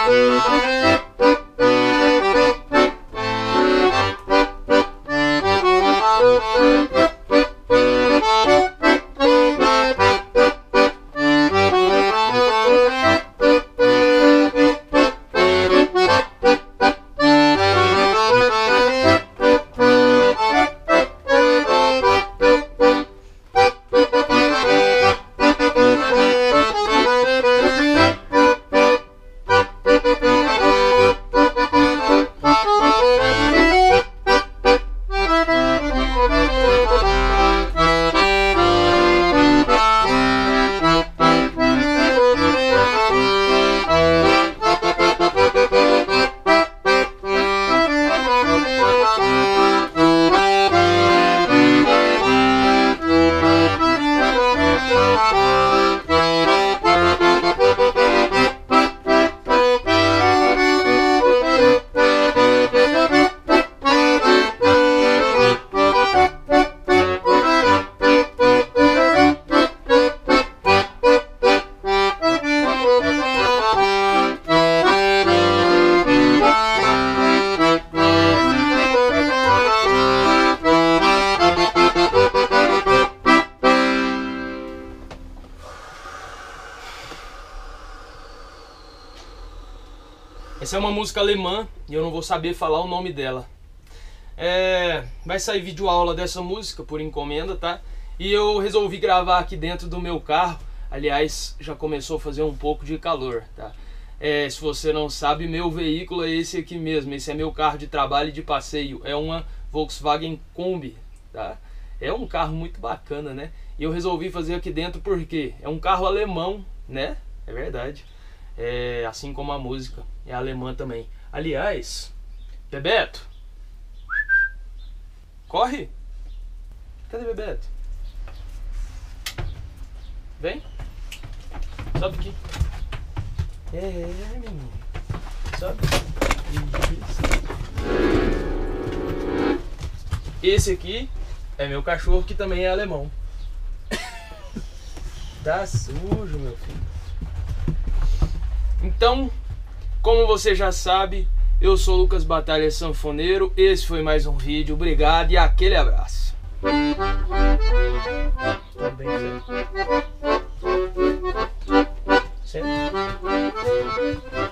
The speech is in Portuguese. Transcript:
Essa é uma música alemã e eu não vou saber falar o nome dela. Vai sair videoaula dessa música por encomenda, tá? E eu resolvi gravar aqui dentro do meu carro. Aliás, já começou a fazer um pouco de calor, tá? Se você não sabe, meu veículo é esse aqui mesmo. Esse é meu carro de trabalho e de passeio. É uma Volkswagen Kombi, tá? É um carro muito bacana, né? E eu resolvi fazer aqui dentro porque é um carro alemão, né? É verdade. Assim como a música é alemã também. Aliás, Bebeto, corre! Cadê Bebeto? Vem, sobe aqui. Menino, sobe. Esse aqui é meu cachorro, que também é alemão. Tá sujo, meu filho. Então, como você já sabe, eu sou Lucas Batalha Sanfoneiro. Esse foi mais um vídeo. Obrigado e aquele abraço. Tá bem, certo? Certo?